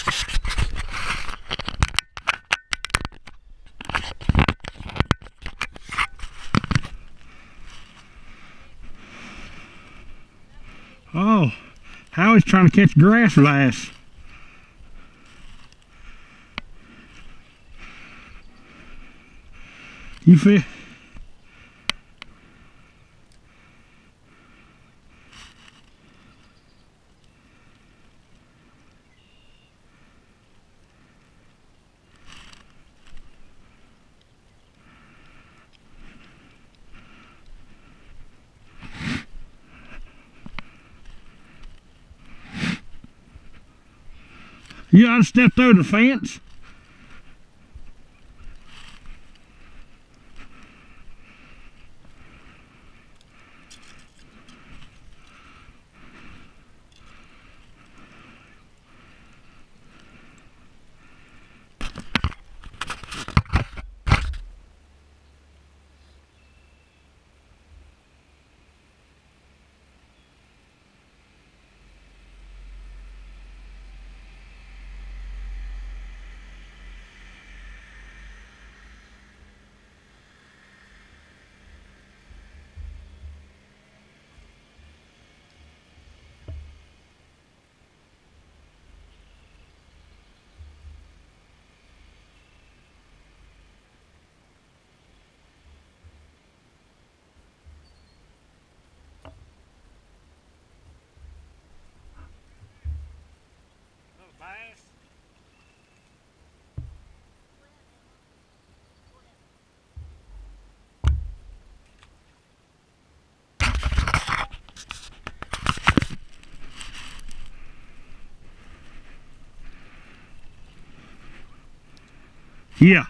Oh, Howie's trying to catch grass bass. You fish? You ought to step through the fence. Yeah.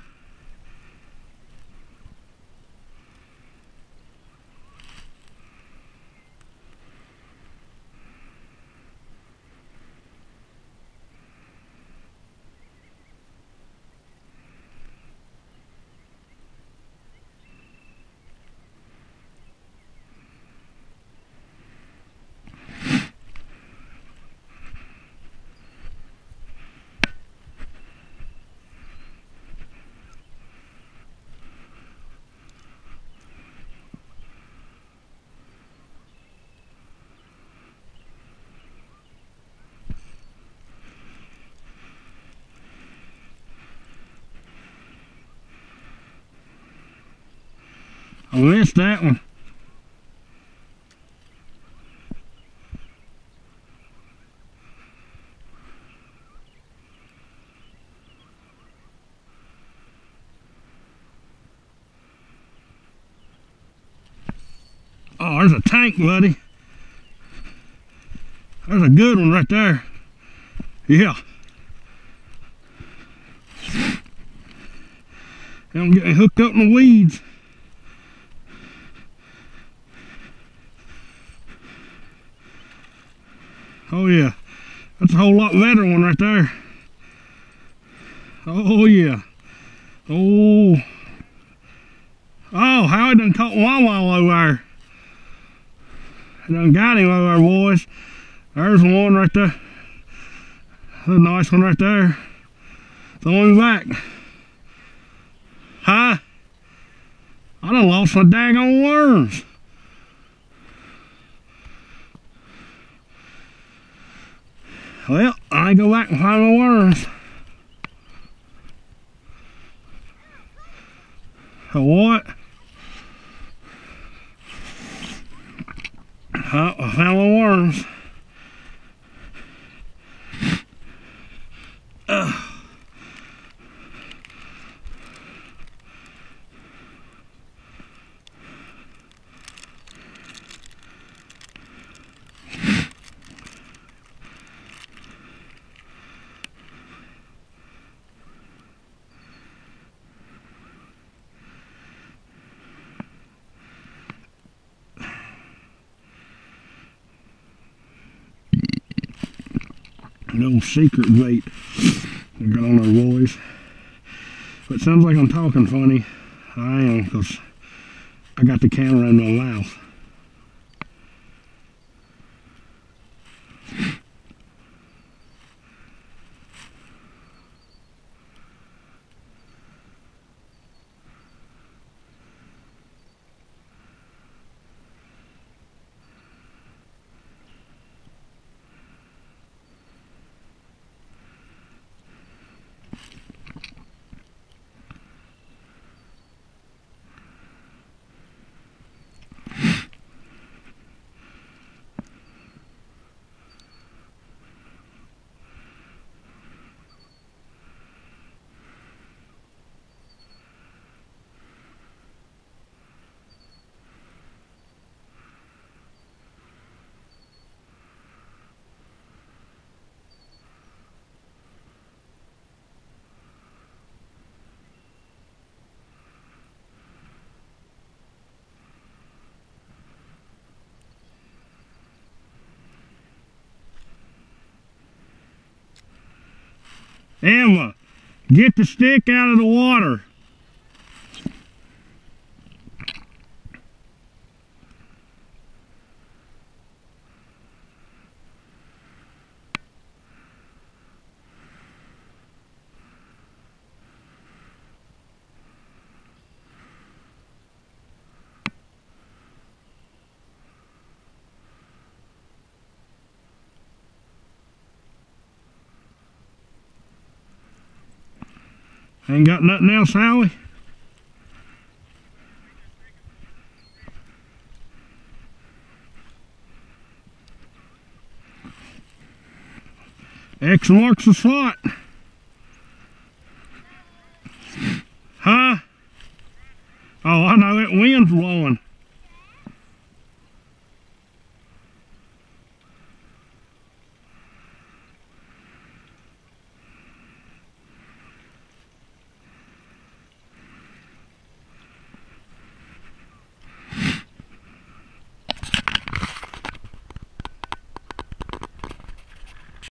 I missed that one. Oh, there's a tank, buddy. There's a good one right there. Yeah. Don't get me hooked up in the weeds. Oh yeah, that's a whole lot better one right there. Oh yeah. Oh. Oh, Howie done caught Wawa over there. I done got him over there, boys. There's one right there. That's a nice one right there. Throw him back. Huh? I done lost my daggone worms. Well, I go back and find my worms. A what? Oh, I found my worms. No secret bait we got on our boys. But it sounds like I'm talking funny. I am, because I got the camera in my mouth. Emma, get the stick out of the water. Ain't got nothing else, Howie? X marks the spot. Huh? Oh, I know, that wind's blowing.